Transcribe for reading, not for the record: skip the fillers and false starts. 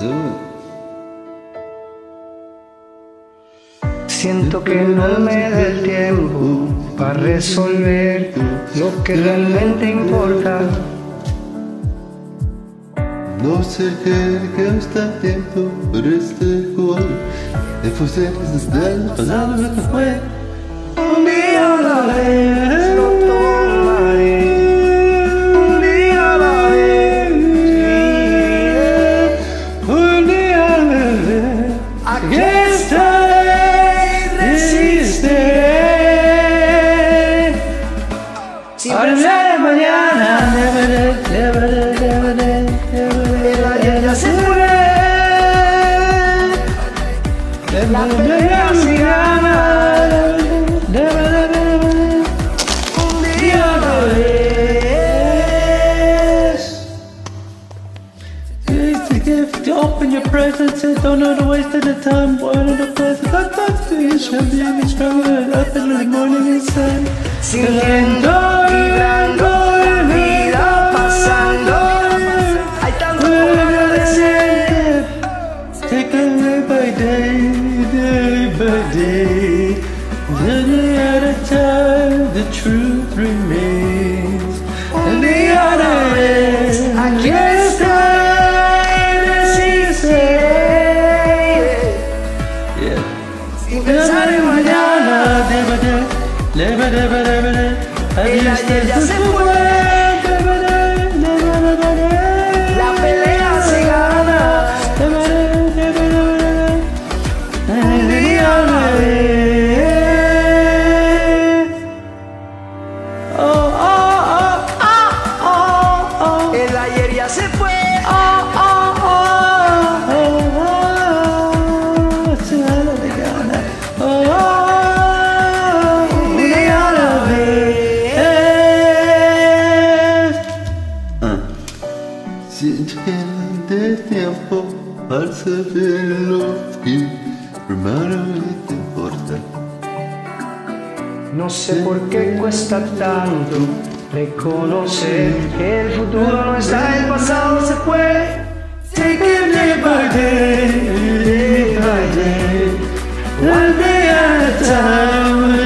Siento que no me da el tiempo para resolver lo que realmente importa. No sé qué está tiempo, pero este juego de fusiles está pasando lo que fue. Un día a la vez lo tomaré, un día a la vez, Un día a la vez, aquí estaré y resistiré. Sin pensar en mañana, el ayer ya se fue, la pelea se gana. Un día a la vez. it's a gift to open your presence and don't know the waste of the time. One of the presents I thought you should be even stronger. Up in the morning and sun. Sintiendo, vibrando, la vida pasando. Hay tanto por agradecer. Take it day by day, day by day. Day at a time, the truth remains. Un día a la vez, aquí estoy, resistiré. Yeah. Sin pensar en mañana, el ayer ya se fue. La pelea se gana. Un día a la vez. Oh, oh, oh, oh, oh, oh. El ayer ya se fue. Un día a la vez. Siento que no te tiempo para saber lo que primeramente importa. No sé por qué cuesta tanto reconocer que el futuro no está, el pasado se fue. Take it day by day, day by day, one day at a time.